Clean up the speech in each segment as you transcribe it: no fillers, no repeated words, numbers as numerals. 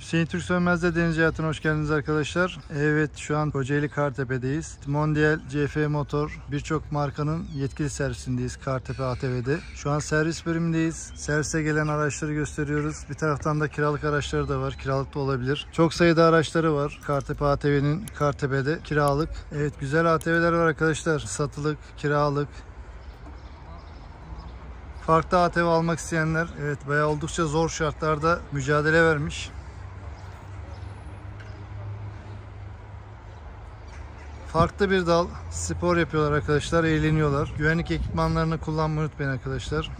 Hüseyin Türk Sönmez'de Deniz Hayatı'na hoş geldiniz arkadaşlar. Evet, şu an Kocaeli Kartepe'deyiz. Mondial CF Motor birçok markanın yetkili servisindeyiz Kartepe ATV'de. Şu an servis bölümündeyiz. Servise gelen araçları gösteriyoruz. Bir taraftan da kiralık araçları da var. Kiralık da olabilir. Çok sayıda araçları var Kartepe ATV'nin Kartepe'de kiralık. Evet, güzel ATV'ler var arkadaşlar. Satılık, kiralık. Farklı ATV almak isteyenler, evet, bayağı oldukça zor şartlarda mücadele vermiş. Farklı bir dal, spor yapıyorlar arkadaşlar, eğleniyorlar. Güvenlik ekipmanlarını kullanmayı unutmayın arkadaşlar.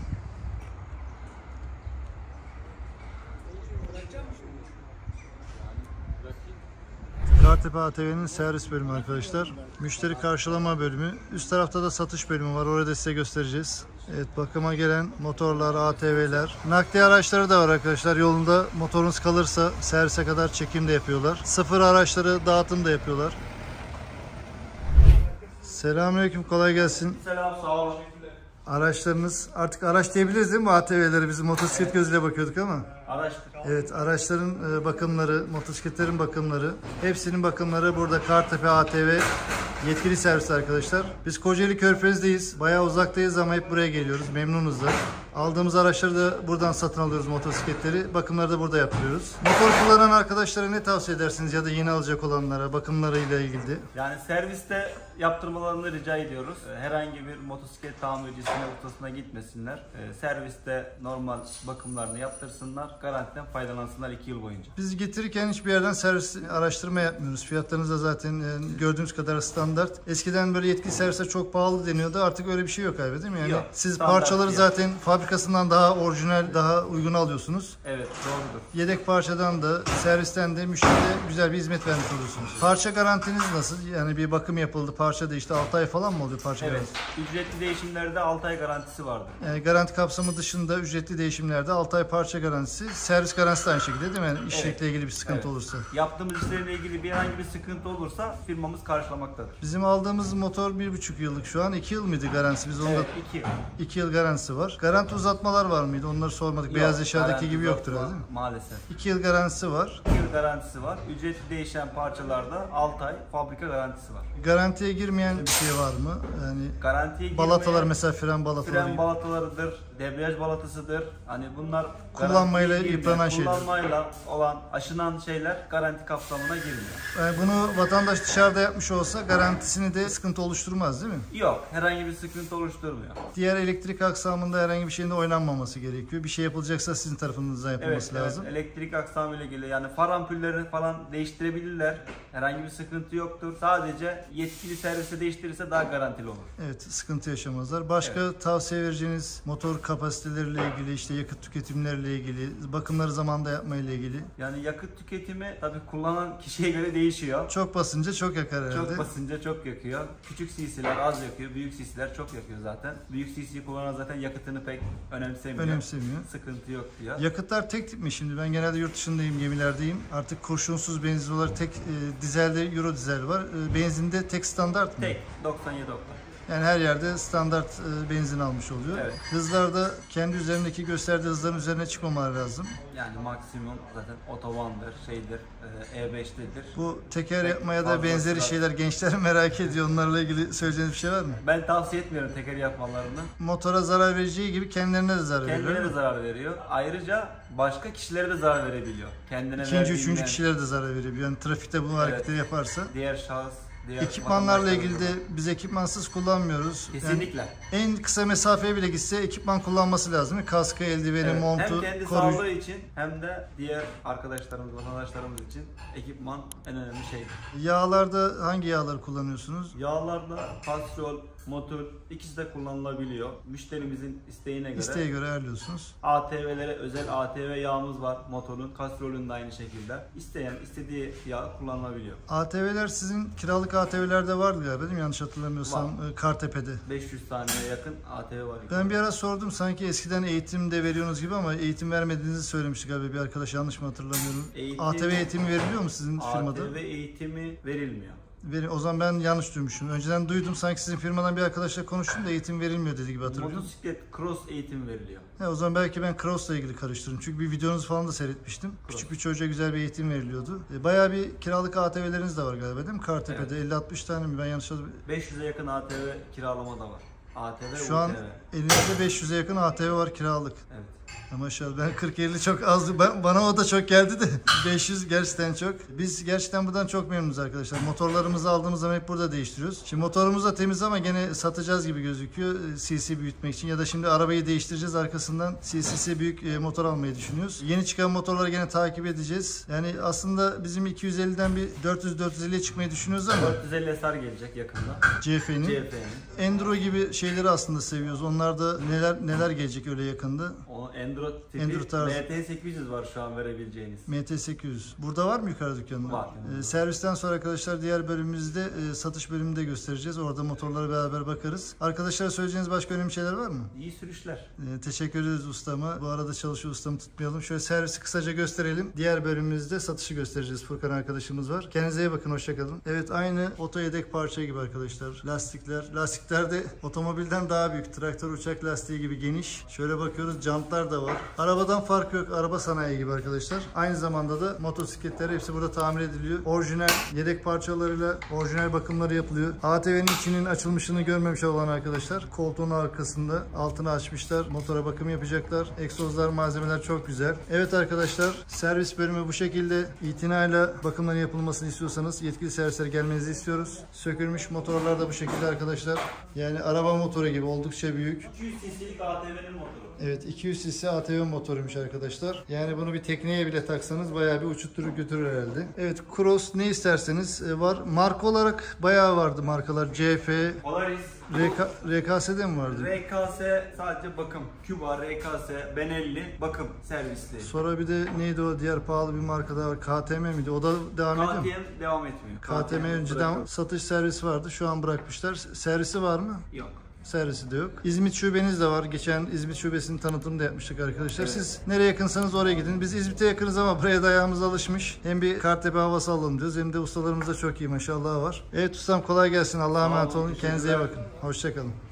Kartepe ATV'nin servis bölümü arkadaşlar. Müşteri karşılama bölümü. Üst tarafta da satış bölümü var. Orada size göstereceğiz. Evet, bakıma gelen motorlar, ATV'ler. Nakliye araçları da var arkadaşlar. Yolunda motorunuz kalırsa servise kadar çekim de yapıyorlar. Sıfır araçları dağıtım da yapıyorlar. Selamünaleyküm, kolay gelsin. Selam, sağ olun. Araçlarınız, artık araç diyebiliriz değil mi ATV'leri? Biz motosiklet gözüyle bakıyorduk ama. Araçtır. Evet, araçların bakımları, motosikletlerin bakımları, hepsinin bakımları burada Kartepe ATV yetkili servis arkadaşlar. Biz Kocaeli Körfez'deyiz. Bayağı uzaktayız ama hep buraya geliyoruz. Memnunuz da. Aldığımız araçları da buradan satın alıyoruz, motosikletleri. Bakımları da burada yapıyoruz. Motor kullanan arkadaşlara ne tavsiye edersiniz ya da yeni alacak olanlara bakımlarıyla ilgili? Yani serviste yaptırmalarını rica ediyoruz. Herhangi bir motosiklet tamircisine, ustasına gitmesinler. Serviste normal bakımlarını yaptırsınlar. Garantiden faydalansınlar 2 yıl boyunca. Biz getirirken hiçbir yerden servis araştırma yapmıyoruz. Fiyatlarınız da zaten gördüğümüz kadar standart. Eskiden böyle yetkili servisler çok pahalı deniyordu. Artık öyle bir şey yok abi, değil mi? Yani yok, siz parçaları fiyat. Zaten fabrikasından daha orijinal, daha uygun alıyorsunuz. Evet, doğrudur. Yedek parçadan da, servisten de müşteriye güzel bir hizmet vermiş oluyorsunuz. Parça garantiniz nasıl? Yani bir bakım yapıldı, parça değişti. 6 ay falan mı oluyor parça evet, garantisi? ücretli değişimlerde 6 ay garantisi vardır. Yani garanti kapsamı dışında ücretli değişimlerde 6 ay parça garantisi, servis garantisi de aynı şekilde değil mi? Yani işçilikle ilgili bir sıkıntı olursa. Yaptığımız işlerle ilgili herhangi bir sıkıntı olursa firmamız karşılamaktadır. Bizim aldığımız motor 1,5 yıllık şu an. 2 yıl mıydı garantisi? Biz onda Evet, 2 yıl. 2 yıl garantisi var. Garanti uzatmalar var mıydı? Onları sormadık. Yok, beyaz eşyadaki gibi yoktur değil mi? Maalesef. 2 yıl garantisi var. 2 yıl garantisi var. Ücretli değişen parçalarda 6 ay fabrika garantisi var. Garantiye girmeyen bir şey var mı? Yani garantiye balatalar mesela, fren balataları. Fren balatalarıdır, debriyaj balatasıdır. Hani bunlar kullanmayla yıpranan şeyler. Kullanmayla olan, aşınan şeyler garanti kapsamına girmiyor. Yani bunu vatandaş dışarıda yapmış olsa garantisini de sıkıntı oluşturmaz değil mi? Yok, herhangi bir sıkıntı oluşturmuyor. Diğer elektrik aksamında herhangi bir şeyin de oynanmaması gerekiyor. Bir şey yapılacaksa sizin tarafınızdan yapılması lazım. Evet, elektrik aksamıyla ilgili yani far ampullerini falan değiştirebilirler. Herhangi bir sıkıntı yoktur. Sadece yetkili servise değiştirirse daha garantili olur. Evet, sıkıntı yaşamazlar. Başka tavsiye vereceğiniz motor kapasiteleriyle ilgili, işte yakıt tüketimleriyle ilgili, bakımları zamanında yapmayla ilgili? Yani yakıt tüketimi tabii kullanan kişiye göre değişiyor. Çok basınca çok yakar herhalde. Çok basınca çok yakıyor. Küçük cc'ler az yakıyor, büyük cc'ler çok yakıyor zaten. Büyük cc kullanan zaten yakıtını pek önemsemiyor. Sıkıntı yok diyor. Yakıtlar tek tip mi şimdi? Ben genelde yurt dışındayım, gemilerdeyim. Artık kurşunsuz benzin olarak tek dizelde Euro dizel var. Benzinde tek standart mı? Tek 97 oktan. Yani her yerde standart benzin almış oluyor. Evet. Hızlarda kendi üzerindeki gösterdiği hızların üzerine çıkmamaları lazım. Yani maksimum zaten otobandır, E5'tedir. Bu teker yapmaya da benzeri şeyler gençler merak ediyor. Onlarla ilgili söyleyeceğiniz bir şey var mı? Ben tavsiye etmiyorum teker yapmalarını. Motora zarar vereceği gibi kendilerine de zarar veriyor. Kendilerine de zarar veriyor. Ayrıca başka kişilere de zarar verebiliyor. Kendine İkinci, üçüncü kişilere de zarar verebiliyor. Yani trafikte bu hareketleri yaparsa. Diğer şahıs, ekipmanlarla ilgili de biz ekipmansız kullanmıyoruz. Kesinlikle. Yani en kısa mesafeye bile gitse ekipman kullanması lazım. Kaskı, eldiveni, montu, hem kendi sağlığı için hem de diğer arkadaşlarımız, vatandaşlarımız için ekipman en önemli şeydir. Yağlarda hangi yağları kullanıyorsunuz? Yağlarda kastrol, motor ikisi de kullanılabiliyor. Müşterimizin isteğine göre ayarlıyorsunuz. ATV'lere özel ATV yağımız var motorun. Kastrolün de aynı şekilde. İsteyen istediği yağ kullanılabiliyor. ATV'ler sizin kiralık ATV'lerde vardı galiba değil mi? Yanlış hatırlamıyorsam Kartepe'de. 500 taneye yakın ATV var. Ben bir ara sordum, sanki eskiden eğitim de veriyorsunuz gibi ama eğitim vermediğinizi söylemiştik galiba bir arkadaş, yanlış mı hatırlamıyorum? ATV eğitimi veriliyor mu sizin firmada? ATV eğitimi verilmiyor. O zaman ben yanlış duymuşum. Önceden duydum, sanki sizin firmadan bir arkadaşla konuştum da eğitim verilmiyor dedi gibi hatırlıyorum. Motosiklet cross eğitim veriliyor. O zaman belki ben cross'la ilgili karıştırdım. Çünkü bir videonuzu falan da seyretmiştim. Cross. Küçük bir çocuğa güzel bir eğitim veriliyordu. Bayağı bir kiralık ATV'leriniz de var galiba değil mi? Kartepe'de evet. 50-60 tane mi? Ben yanlış hatırlıyorum. 500'e yakın ATV kiralama da var. ATV, şu an elinizde 500'e yakın ATV var kiralık. Evet. Maşallah, ben 40-50 çok azdı. Bana o da çok geldi de 500 gerçekten çok. Biz gerçekten buradan çok memnunuz arkadaşlar. Motorlarımızı aldığımız zaman hep burada değiştiriyoruz. Şimdi motorumuz da temiz ama gene satacağız gibi gözüküyor. CC büyütmek için ya da şimdi arabayı değiştireceğiz, arkasından CC'si büyük motor almayı düşünüyoruz. Yeni çıkan motorları gene takip edeceğiz. Yani aslında bizim 250'den bir 400-450'ye çıkmayı düşünüyoruz ama 450 SR gelecek yakında. CF'nin. Enduro gibi şeyleri aslında seviyoruz. Onlarda neler gelecek öyle yakında? O Enduro tipi MT800 var şu an verebileceğiniz. MT800. Burada var mı yukarı dükkanda? Var. Servisten sonra arkadaşlar diğer bölümümüzde satış bölümünde göstereceğiz. Orada motorlara beraber bakarız. Arkadaşlara söyleyeceğiniz başka önemli şeyler var mı? İyi sürüşler. Teşekkür ederiz ustama. Bu arada çalışıyor, ustamı tutmayalım. Şöyle servisi kısaca gösterelim. Diğer bölümümüzde satışı göstereceğiz. Furkan arkadaşımız var. Kendinize iyi bakın. Hoşçakalın. Evet, aynı oto yedek parça gibi arkadaşlar. Lastikler de otomobilden daha büyük. Traktör, uçak lastiği gibi geniş. Şöyle bakıyoruz. Jantlar da var. Arabadan farkı yok. Araba sanayi gibi arkadaşlar. Aynı zamanda da motosikletler hepsi burada tamir ediliyor. Orijinal yedek parçalarıyla orijinal bakımları yapılıyor. ATV'nin içinin açılmışını görmemiş olan arkadaşlar, koltuğun arkasında altını açmışlar. Motora bakım yapacaklar. Egzozlar, malzemeler çok güzel. Evet arkadaşlar, servis bölümü bu şekilde. İtinayla bakımların yapılmasını istiyorsanız yetkili servislere gelmenizi istiyoruz. Sökülmüş motorlar da bu şekilde arkadaşlar. Yani araba motoru gibi oldukça büyük. 200 cc'lik ATV'nin motoru. Evet, 200 cc ATV motoruymuş arkadaşlar. Yani bunu bir tekneye bile taksanız bayağı bir uçutturur götürür herhalde. Evet, Cross ne isterseniz var. Marka olarak bayağı vardı markalar. CF, Polaris, RKS'de mi vardı? RKS sadece bakım. Cuba, RKS, Benelli bakım servisli. Sonra bir de neydi o diğer pahalı bir marka da var. KTM miydi? O da devam ediyor mu? KTM devam etmiyor. KTM önceden satış servisi vardı. Şu an bırakmışlar. Servisi var mı? Yok. Servisi de yok. İzmit şubeniz de var. Geçen İzmit şubesinin tanıtımını da yapmıştık arkadaşlar. Evet. Siz nereye yakınsanız oraya gidin. Biz İzmit'e yakınız ama buraya da ayağımız alışmış. Hem bir Kartepe havası alalım diyoruz, hem de ustalarımız da çok iyi maşallah var. Evet ustam, kolay gelsin. Allah'a emanet olun. Kendinize iyi bakın. Hoşçakalın.